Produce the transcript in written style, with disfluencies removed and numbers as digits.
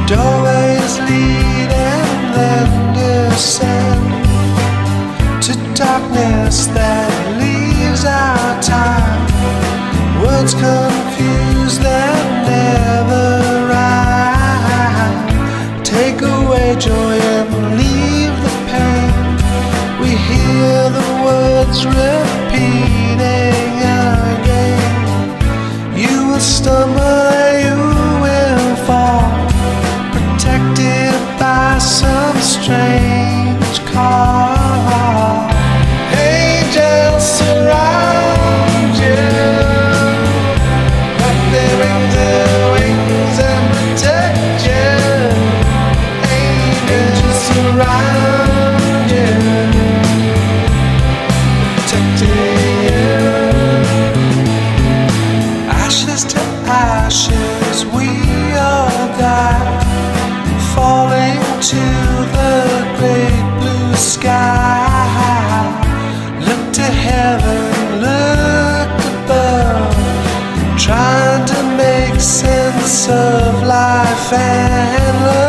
Doorways lead and then descend to darkness that leaves our time. Words confused that never rhyme. Take away joy and leave the pain. We hear the words repeating again. You will stumble, you will fall, protected by some strange call. Angels surround you, like they bring their wings and protect you. Angels surround you, protecting you. Ashes to ashes we all die, falling to the great blue sky. Look to heaven, look above, trying to make sense of life and love.